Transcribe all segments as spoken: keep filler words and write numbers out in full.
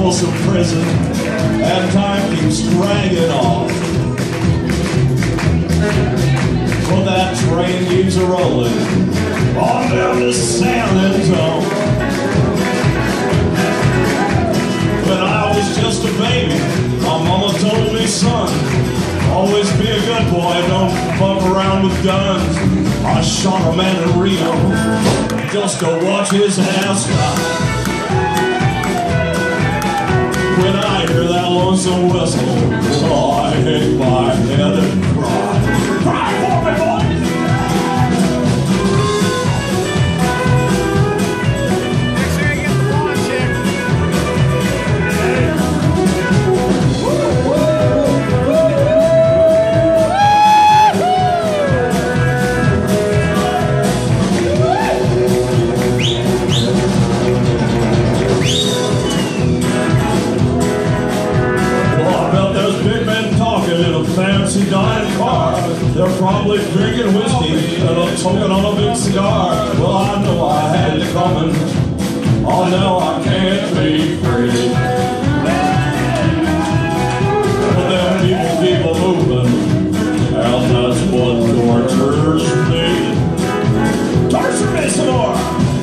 Folsom Prison, and time keeps dragging on. But that train keeps rolling on down to San Antonio. When I was just a baby, my mama told me, son, always be a good boy, don't fuck around with guns. I shot a man in Rio just to watch his ass die. When I hear that lonesome whistle, oh, I hang my head and cry. Cry for me, boys! Make sure you get the watch here. Fancy dining car, they're probably drinking whiskey and I'm smoking on a big cigar. Well, I know I had it coming. Oh no, I can't be free. But them people keep on moving, and that's what tortures me. Torture me some more.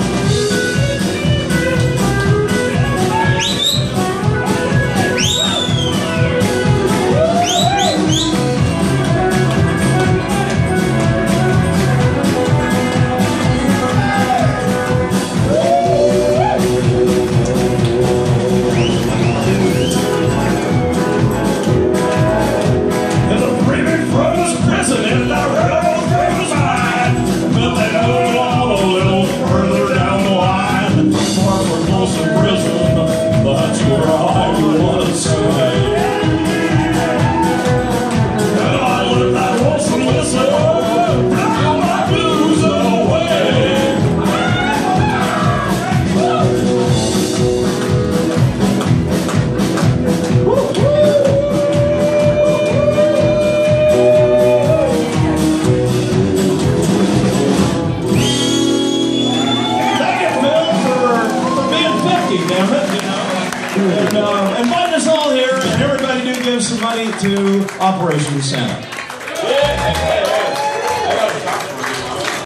And uh, invite us all here, and everybody do give some money to Operation Santa. Yeah.